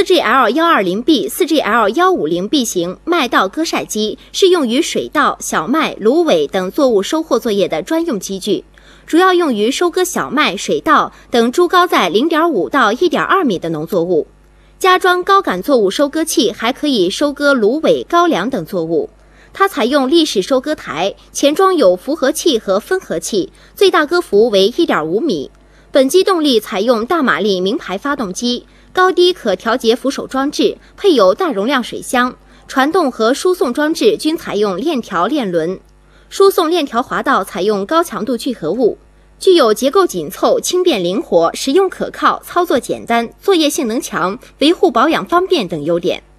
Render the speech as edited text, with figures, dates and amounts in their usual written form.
4GL120B、4GL150B 型麦稻割晒机是用于水稻、小麦、芦苇等作物收获作业的专用机具，主要用于收割小麦、水稻等株高在0.5到1.2米的农作物。加装高杆作物收割器还可以收割芦苇、高粱等作物。它采用立式收割台，前装有复合器和分合器，最大割幅为1.5米。本机动力采用大马力名牌发动机，高低可调节扶手装置，配有大容量水箱，传动和输送装置均采用链条链轮，输送链条滑道采用高强度聚合物，具有结构紧凑、轻便灵活、使用可靠、操作简单、作业性能强、维护保养方便等优点。